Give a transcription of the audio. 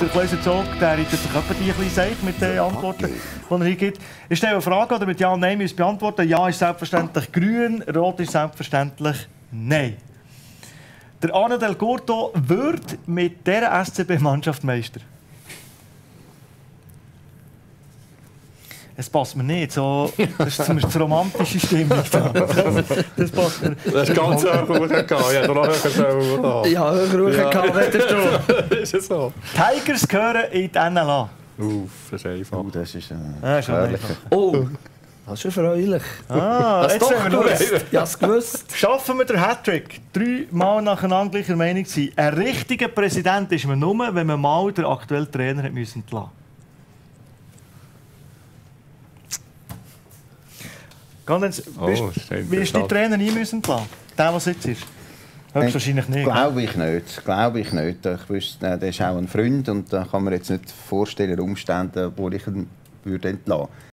Klauser Zog, der reitet sich etwa die ein bisschen mit den Antworten, die er hier gibt. Ich stelle eine Frage, die mit Ja und Nein müsst beantworten. Ja ist selbstverständlich grün, Rot ist selbstverständlich Nein. Der Arno Del Curto wird mit dieser SCB-Mannschaft Meister. Es passt mir nicht. So, das ist zumindest eine romantische Stimmung. Das passt mir. Das ist ganz hoch gegangen. Ja, da höher ja, höher hättest du. Ist es so? Tigers gehören in die NLA. Das ist einfach. Das ist herrlich. Oh, das ist erfreulich. Jetzt haben wir gewusst. Ja, es gewusst. Schaffen wir den Hattrick. 3 Mal nacheinander gleicher Meinung sein. Ein richtiger Präsident ist man nur, wenn man mal den aktuellen Trainer hat müssen entlassen. Wie ist die Trainer nie müssen entlassen? Der, der sitzt ist? Höchstwahrscheinlich nicht. Glaube ich nicht. Ich wüsste, der ist auch ein Freund und da kann man jetzt nicht vorstellen, Umstände, wo ich ihn würde entlassen.